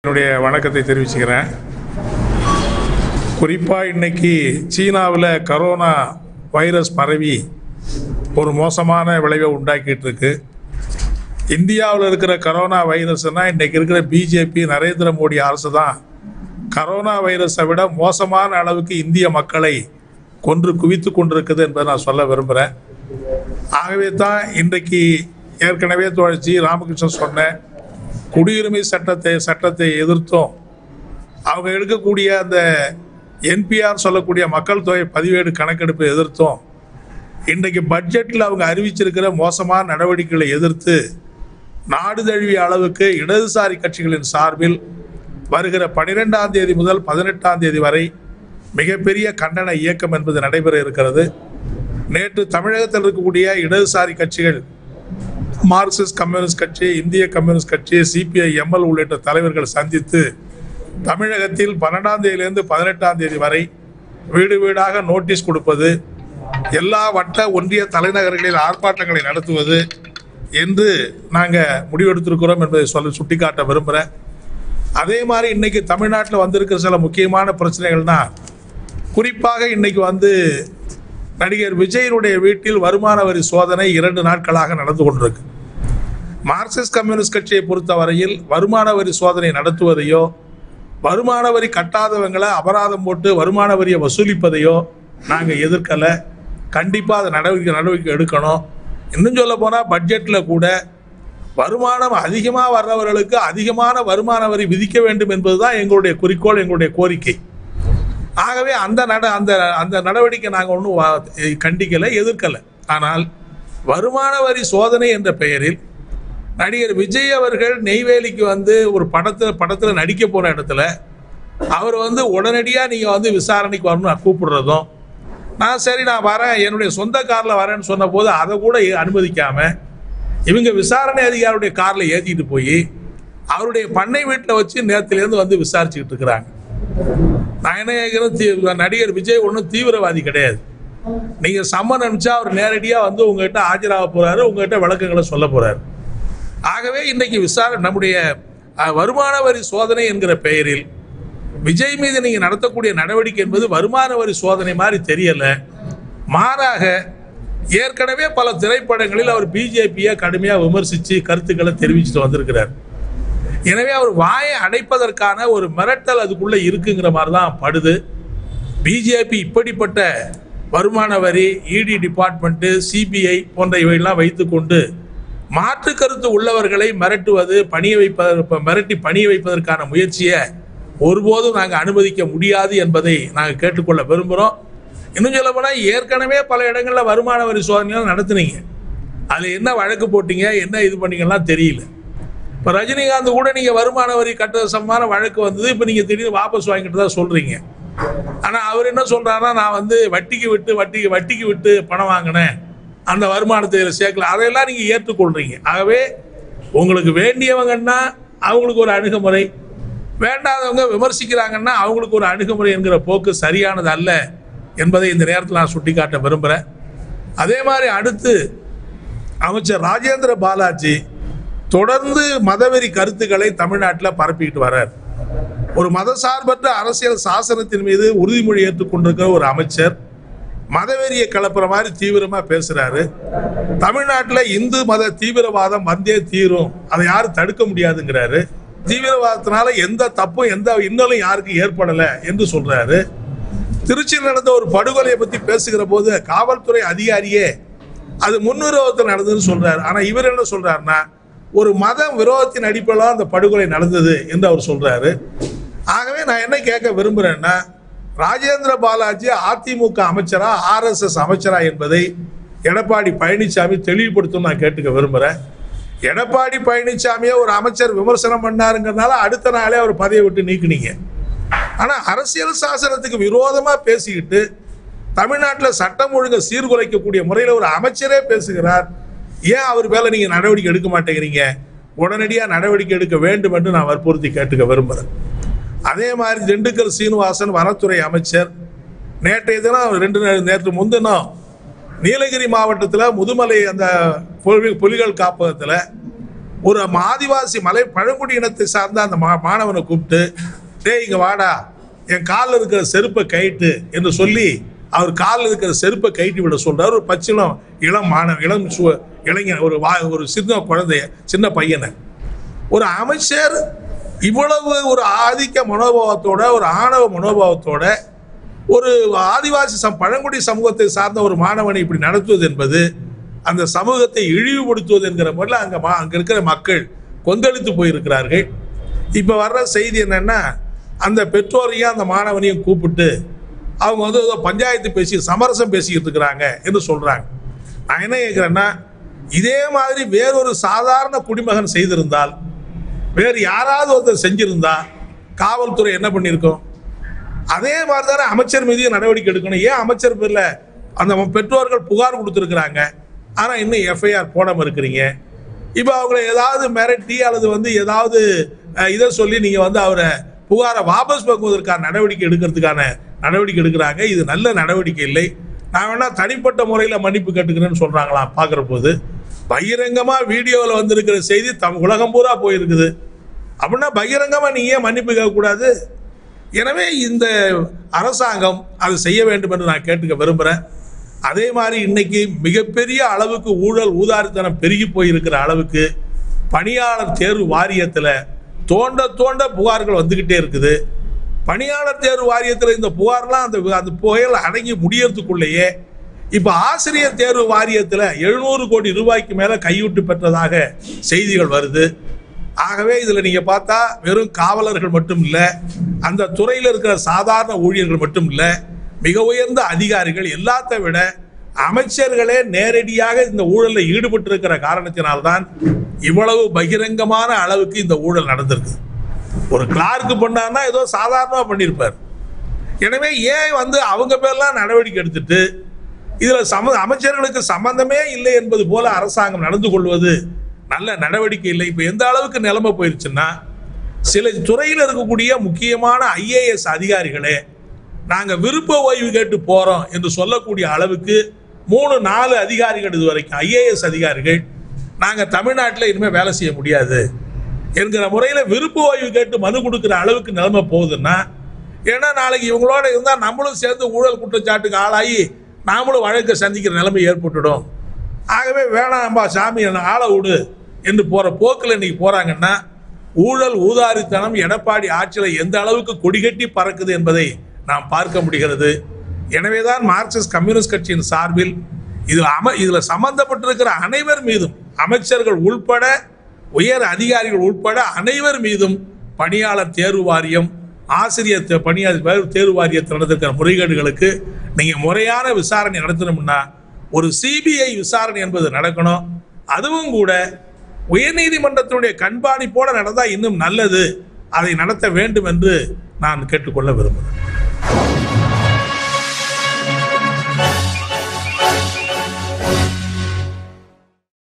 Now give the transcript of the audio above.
என்னுடைய வணக்கத்தை தெரிவிச்சுக்கிறேன். குறிப்பாக இன்னைக்கு சீனாவில் கரோனா வைரஸ் பரவி ஒரு மோசமான விளைவை உண்டாக்கிட்டு இருக்கு. இந்தியாவில் இருக்கிற கரோனா வைரஸ்னால் இன்றைக்கி இருக்கிற பிஜேபி நரேந்திர மோடி அரசு தான் கரோனா வைரஸை விட மோசமான அளவுக்கு இந்திய மக்களை கொன்று குவித்து கொண்டிருக்குது என்பதை நான் சொல்ல விரும்புகிறேன். ஆகவே தான் இன்றைக்கு ஏற்கனவே தோழச்சி ராமகிருஷ்ணன் சொன்ன குடியுரிமை சட்டத்தை எதிர்த்தும் அவங்க எடுக்கக்கூடிய அந்த என்பிஆர் சொல்லக்கூடிய மக்கள் தொகை பதிவேடு கணக்கெடுப்பை எதிர்த்தும் இன்றைக்கு பட்ஜெட்டில் அவங்க அறிவிச்சிருக்கிற மோசமான நடவடிக்கைகளை எதிர்த்து நாடு தழுவிய அளவுக்கு இடதுசாரி கட்சிகளின் சார்பில் வருகிற 12ஆம் தேதி முதல் 18ஆம் தேதி வரை மிகப்பெரிய கண்டன இயக்கம் என்பது நடைபெற இருக்கிறது. நேற்று தமிழகத்தில் இருக்கக்கூடிய இடதுசாரி கட்சிகள், மார்க்சிஸ்ட் கம்யூனிஸ்ட் கட்சி, இந்திய கம்யூனிஸ்ட் கட்சி, சிபிஐ, எம்எல் உள்ளிட்ட தலைவர்கள் சந்தித்து தமிழகத்தில் 12ஆம் தேதியிலிருந்து 18ஆம் தேதி வரை வீடு வீடாக நோட்டீஸ் கொடுப்பது, எல்லா வட்ட ஒன்றிய தலைநகர்களில் ஆர்ப்பாட்டங்களை நடத்துவது என்று நாங்கள் முடிவெடுத்திருக்கிறோம் என்பதை சுட்டிக்காட்ட விரும்புகிறேன். அதே மாதிரி இன்னைக்கு தமிழ்நாட்டில் வந்திருக்கிற சில முக்கியமான பிரச்சனைகள்னா, குறிப்பாக இன்னைக்கு நடிகர் விஜயனுடைய வீட்டில் வருமான வரி சோதனை 2 நாட்களாக நடந்து கொண்டிருக்கு. மார்க்சிஸ்ட் கம்யூனிஸ்ட் கட்சியை பொறுத்தவரையில் வருமான வரி சோதனை நடத்துவதையோ, வருமான வரி கட்டாதவங்களை அபராதம் போட்டு வருமான வரியை வசூலிப்பதையோ நாங்கள் எதிர்க்கலை. கண்டிப்பாக அதை நடவடிக்கை எடுக்கணும். இன்னும் சொல்ல போனால் பட்ஜெட்டில் கூட வருமானம் அதிகமாக வர்றவர்களுக்கு அதிகமான வருமான வரி விதிக்க வேண்டும் என்பதுதான் எங்களுடைய குறிக்கோள், எங்களுடைய கோரிக்கை. ஆகவே அந்த நடவடிக்கை நாங்கள் ஒன்றும் கண்டிக்கலை, எதிர்க்கலை. ஆனால் வருமான வரி சோதனை என்ற பெயரில் நடிகர் விஜய் அவர்கள் நெய்வேலிக்கு ஒரு படத்தில் நடிக்க போன இடத்துல அவர் உடனடியாக நீங்கள் விசாரணைக்கு வரணும்னு கூப்பிடுறதும், நான் வரேன், என்னுடைய சொந்த காரில் வரேன்னு சொன்ன போது அதை கூட அனுமதிக்காமல் இவங்க விசாரணை அதிகாரியுடைய காரில் ஏற்றிட்டு போய் அவருடைய பண்ணை வீட்டில் வச்சு நேரத்திலேருந்து விசாரிச்சுக்கிட்டு இருக்கிறாங்க. நான் என்ன கேட்குறேன், நடிகர் விஜய் ஒன்றும் தீவிரவாதி கிடையாது. நீங்கள் சம்மன் அனுப்பிச்சா அவர் நேரடியாக உங்ககிட்ட ஆஜராக போகிறாரு, உங்ககிட்ட விளக்கங்களை சொல்ல போகிறாரு. ஆகவே இன்றைக்கி நம்முடைய வருமான வரி சோதனை என்கிற பெயரில் விஜய் மீது நீங்கள் நடத்தக்கூடிய நடவடிக்கை என்பது வருமான வரி சோதனை மாதிரி தெரியலை. மாறாக ஏற்கனவே பல திரைப்படங்களில் அவர் பிஜேபியை கடுமையாக விமர்சித்து கருத்துக்களை தெரிவிச்சுட்டு வந்திருக்கிறார். எனவே அவர் வாயை அடைப்பதற்கான ஒரு மிரட்டல் அதுக்குள்ளே இருக்குங்கிற மாதிரி தான் படுது. பிஜேபி இப்படிப்பட்ட வருமான வரி, இடி டிபார்ட்மெண்ட்டு, சிபிஐ போன்ற இவையெல்லாம் வைத்துக்கொண்டு மாற்று கருத்து உள்ளவர்களை மிரட்டுவது, மிரட்டி பணிய வைப்பதற்கான முயற்சியை ஒருபோதும் நாங்கள் அனுமதிக்க முடியாது என்பதை நாங்கள் கேட்டுக்கொள்ள விரும்புகிறோம். இன்னும் சொல்ல போனால் ஏற்கனவே பல இடங்களில் வருமான வரி சோதனைலாம் நடத்துனீங்க. அதில் என்ன வழக்கு போட்டீங்க, என்ன இது பண்ணீங்கலாம் தெரியல. இப்போ ரஜினிகாந்த் கூட நீங்கள் வருமான வரி கட்ட சம்பந்தமான வழக்கு வந்தது, இப்போ நீங்கள் திடீர்னு வாபஸ் வாங்கிட்டு தான் சொல்கிறீங்க. ஆனால் அவர் என்ன சொல்கிறாருன்னா, நான் வட்டிக்கு விட்டு பணம் வாங்கினேன், அந்த வருமானத்தை இதில் சேர்க்கல. அதையெல்லாம் நீங்கள் ஏற்றுக்கொள்கிறீங்க. ஆகவே உங்களுக்கு வேண்டியவங்கன்னா அவங்களுக்கு ஒரு அணுகுமுறை, வேண்டாதவங்க விமர்சிக்கிறாங்கன்னா அவங்களுக்கு ஒரு அணுகுமுறை என்கிற போக்கு சரியானது அல்ல என்பதை இந்த நேரத்தில் நான் சுட்டிக்காட்ட விரும்புகிறேன். அதே மாதிரி அடுத்து அமைச்சர் ராஜேந்திர பாலாஜி தொடர்ந்து மதவெறி கருத்துக்களை தமிழ்நாட்டில் பரப்பிக்கிட்டு வர்றார். ஒரு மதசார்பற்ற அரசியல் சாசனத்தின் மீது உறுதிமொழி ஏற்றுக்கொண்டிருக்கிற ஒரு அமைச்சர் மதவெறியை கலப்புற மாதிரி தீவிரமாக பேசுகிறாரு. தமிழ்நாட்டில் இந்து மத தீவிரவாதம் வந்தே தீரும், அதை யாரும் தடுக்க முடியாதுங்கிறாரு. தீவிரவாதத்தினால எந்த தப்பும் எந்த இன்னலும் யாருக்கும் ஏற்படலை என்று சொல்கிறாரு. திருச்சியில் நடந்த ஒரு படுகொலையை பற்றி பேசுகிற போது காவல்துறை அதிகாரியே அது முன்விரோதத்தில் நடந்ததுன்னு சொல்கிறார். ஆனால் இவர் என்ன சொல்கிறாருன்னா, ஒரு மத விரோதத்தின் அடிப்படையில் அந்த படுகொலை நடந்தது என்று அவர் சொல்கிறாரு. ஆகவே நான் என்ன கேட்க விரும்புகிறேன்னா, ராஜேந்திர பாலாஜி அதிமுக அமைச்சரா RSS அமைச்சரா என்பதை எடப்பாடி பழனிசாமி தெளிவுபடுத்தும் நான் கேட்டுக்க விரும்புகிறேன். எடப்பாடி பழனிசாமியை ஒரு அமைச்சர் விமர்சனம் பண்ணாருங்கிறதுனால அடுத்த நாளே அவர் பதவியை விட்டு நீக்கினீங்க. ஆனால் அரசியல் சாசனத்துக்கு விரோதமாக பேசிக்கிட்டு தமிழ்நாட்டில் சட்டம் ஒழுங்கை சீர்குலைக்கக்கூடிய முறையில் ஒரு அமைச்சரே பேசுகிறார். ஏன் அவர் மேலே நீங்கள் நடவடிக்கை எடுக்க மாட்டேங்கிறீங்க? உடனடியாக நடவடிக்கை எடுக்க வேண்டும் என்று நான் வற்புறுத்தி கேட்டுக்க விரும்புகிறேன். அதே மாதிரி திண்டுக்கல் சீனிவாசன் வனத்துறை அமைச்சர் நேற்றைய தினம் நேற்று முன்தினம் நீலகிரி மாவட்டத்தில் முதுமலை அந்த புலிகள் காப்பகத்தில் ஒரு ஆதிவாசி மலை பழங்குடி இனத்தை சார்ந்த அந்த மாணவனை கூப்பிட்டு, டேய் இங்க வாடா, என் காலில் இருக்கிற செருப்பை கைட்டு என்று சொல்லி அவர் காலில் இருக்கிற செருப்பை கைட்டு விட சொல்றார். ஒரு பச்சிலம் இளம் மாணவன், இளைஞன், ஒரு சின்ன குழந்தைய, சின்ன பையனை. ஒரு அமைச்சர் இவ்வளவு ஒரு ஆதிக்க மனோபாவத்தோட, ஒரு ஆணவ மனோபாவத்தோட ஒரு ஆதிவாசி பழங்குடி சமூகத்தை சார்ந்த ஒரு மாணவனை இப்படி நடத்துவது என்பது அந்த சமூகத்தை இழிவுபடுத்துவது என்கிற முறையில் அங்க இருக்கிற மக்கள் கொந்தளித்து போயிருக்கிறார்கள். இப்ப வர்ற செய்தி என்னன்னா, அந்த பெற்றோரையும் அந்த மாணவனையும் கூப்பிட்டு அவங்க வந்து பஞ்சாயத்து பேசி சமரசம் பேசிக்கிட்டு இருக்கிறாங்க என்று சொல்றாங்க. நான் என்ன கேட்கிறேன்னா, இதே மாதிரி வேறொரு சாதாரண குடிமகன் செய்திருந்தால், வேறு யாராவது ஒருத்தர் செஞ்சிருந்தா காவல்துறை என்ன பண்ணியிருக்கோம்? அதே மாதிரி தானே அமைச்சர் மீது நடவடிக்கை எடுக்கணும். ஏன் அமைச்சர் பேர்ல அந்த பெற்றோர்கள் புகார் கொடுத்துருக்குறாங்க, ஆனா இன்னும் எஃப்ஐஆர் போடாம இருக்கிறீங்க? இப்போ அவங்களை ஏதாவது மிரட்டி அல்லது வந்து ஏதாவது இதை சொல்லி நீங்க வந்து அவரை புகாரை வாபஸ் வாங்குவதற்கான நடவடிக்கை எடுக்கிறாங்க. இது நல்ல நடவடிக்கை இல்லை. நான் வேணா தனிப்பட்ட முறையில் மன்னிப்பு கேட்டுக்கிறேன்னு சொல்றாங்களாம். பார்க்குற போது பகிரங்கமா வீடியோவில் வந்திருக்கிற செய்தி உலகம் பூரா போயிருக்குது. அப்படின்னா பகிரங்கமா நீ ஏன் மன்னிப்பு கேட்கக்கூடாது? எனவே இந்த அரசாங்கம் அதை செய்ய வேண்டும் என்று நான் கேட்டுக்க விரும்புகிறேன். அதே மாதிரி இன்னைக்கு மிகப்பெரிய அளவுக்கு ஊழல் ஊதாரித்தனம் பெருகி போயிருக்கிற அளவுக்கு பணியாளர் தேர்வு வாரியத்தில் தோண்ட புகார்கள் வந்துகிட்டே இருக்குது. பணியாளர் தேர்வு வாரியத்தில் இந்த புகார்லாம் அந்த புகையில் அடங்கி முடியறதுக்குள்ளேயே இப்போ ஆசிரியர் தேர்வு வாரியத்தில் 700 கோடி ரூபாய்க்கு மேலே கையூட்டு பெற்றதாக செய்திகள் வருது. ஆகவே இதில் நீங்கள் பார்த்தா வெறும் காவலர்கள் மட்டும் இல்லை, அந்த துறையில் இருக்கிற சாதாரண ஊழியர்கள் மட்டும் இல்லை, மிக உயர்ந்த அதிகாரிகள், எல்லாத்தை விட அமைச்சர்களே நேரடியாக இந்த ஊழலில் ஈடுபட்டு இருக்கிற காரணத்தினால்தான் இவ்வளவு பகிரங்கமான அளவுக்கு இந்த ஊழல் நடந்திருக்கு. ஒரு கிளார்க்கு பண்ணார்னா ஏதோ சாதாரணமாக பண்ணியிருப்பார். எனவே ஏன் வந்து அவங்க பேர்லாம் நடவடிக்கை எடுத்துட்டு இதில் அமைச்சர்களுக்கு சம்பந்தமே இல்லை என்பது போல அரசாங்கம் நடந்து கொள்வது நல்ல நடவடிக்கை இல்லை. இப்போ எந்த அளவுக்கு நிலைமை போயிருச்சுன்னா, சில துறையில் இருக்கக்கூடிய முக்கியமான IAS அதிகாரிகளே நாங்கள் விருப்ப ஓய்வு கேட்டு போகிறோம் என்று சொல்லக்கூடிய அளவுக்கு 3-4 அதிகாரிகள் இது வரைக்கும் IAS அதிகாரிகள் நாங்கள் தமிழ்நாட்டில் இனிமேல் வேலை செய்ய முடியாது என்கிற முறையில் விருப்ப ஓய்வு கேட்டு மனு கொடுக்குற அளவுக்கு நிலைமை போகுதுன்னா, ஏன்னா நாளைக்கு இவங்களோட இருந்தால் நம்மளும் சேர்ந்து ஊழல் குற்றச்சாட்டுக்கு ஆளாகி நாமளும் வழக்கை சந்திக்கிற நிலைமை ஏற்பட்டுடும். ஆகவே வேணாம்பா சாமி ஆளை விடு என்று போகிற போக்கில் இன்னைக்கு போகிறாங்கன்னா, ஊழல் ஊதாரித்தனம் எடப்பாடி ஆட்சியில் எந்த அளவுக்கு கொடிகட்டி பறக்குது என்பதை நாம் பார்க்க முடிகிறது. எனவேதான் மார்க்சிஸ்ட் கம்யூனிஸ்ட் கட்சியின் சார்பில் இதில் சம்பந்தப்பட்டிருக்கிற அனைவர் மீதும், அமைச்சர்கள் உள்பட, உயர் அதிகாரிகள் உட்பட அனைவர் மீதும் பணியாளர் தேர்வு வாரியம், ஆசிரியர் பணியாளர் தேர்வு வாரியத்தில் நடந்திருக்கிற முறைகேடுகளுக்கு நீங்கள் முறையான விசாரணை நடத்தணும்னா ஒரு CBI விசாரணை என்பது நடக்கணும். அதுவும் கூட உயர்நீதிமன்றத்தினுடைய கண்காணிப்போடு நடந்தால் இன்னும் நல்லது. அதை நடத்த வேண்டும் என்று நான் கேட்டுக்கொள்ள விரும்புகிறேன்.